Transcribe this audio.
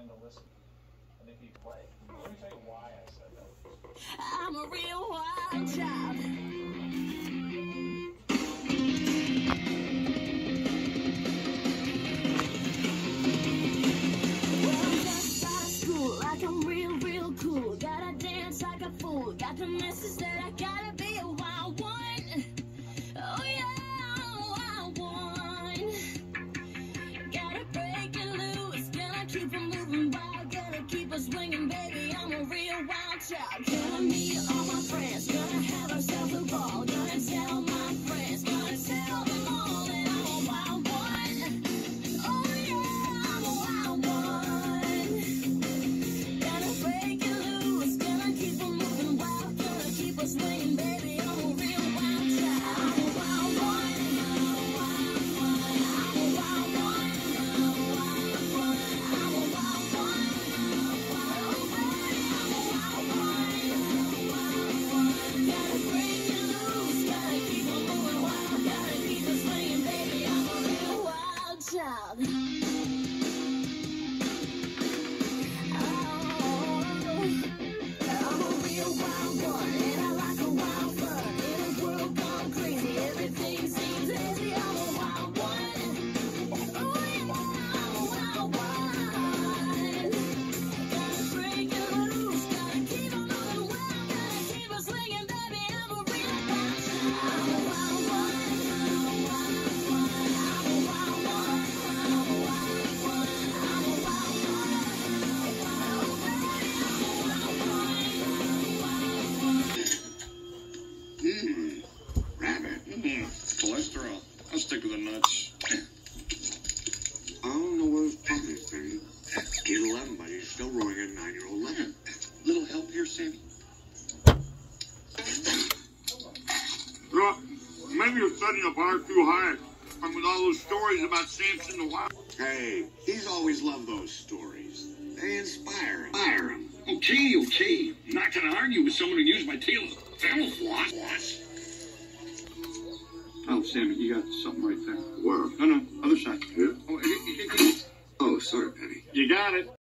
to listen. And if you play, let me tell you why I said that. I'm a real wild child. Well, I'm just out of school, like I'm real cool. Gotta dance like a fool. Got the message that I gotta be a wild one. Oh yeah, I'm a wild one. Gotta break it loose, gotta keep it moving wild, gotta keep it swinging, baby. I'm a real wild child. Gonna meet all my friends, gonna have ourselves a ball. Gonna tell my friends, gonna tell them all that I'm a wild one. Oh yeah, I'm a wild one. Gotta break it loose, gonna keep it moving wild, gonna keep it swinging, baby. I'm a real wild child. I'm a wild one. I'm a wild one. I'm a wild one. Gotta break it loose, gotta keep on moving wild, gotta keep it swinging, baby. I'm a real wild child. I'm a real wild one, and I like a wild fun. In a world gone crazy, everything seems easy. I'm a wild one. Oh yeah, I'm a wild one. Gotta break it loose, gotta keep on moving wild, gotta keep it swinging, baby. I'm a real wild child. I'm a wild one. I'm a wild one. I'm a wild one. I'm a wild one. I'm a wild one. Rabbit. Cholesterol. I'll stick with the nuts. I don't know what his problem is, Kid 11, but he's still rowing a 9-year-old lemon. Little help here, Sammy? Look, maybe you're setting the bar too high. And with all those stories about Samson the Wild. Hey, he's always loved those stories. They inspire him. Okay. I'm not gonna argue with someone who used my tail as dental floss. Oh, Sammy, you got something right there. Where? No, other side. Here? Oh, Oh, sorry, Penny. you got it.